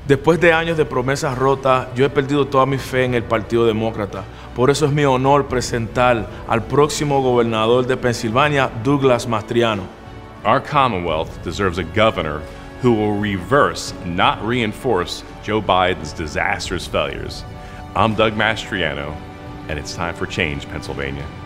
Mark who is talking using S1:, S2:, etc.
S1: Después de años de promesas rotas, yo he perdido toda mi fe en el Partido Demócrata. Por eso es mi honor presentar al próximo gobernador de Pensilvania, Douglas Mastriano.
S2: Our Commonwealth deserves a governor who will reverse, not reinforce, Joe Biden's disastrous failures. I'm Doug Mastriano, and it's time for change, Pennsylvania.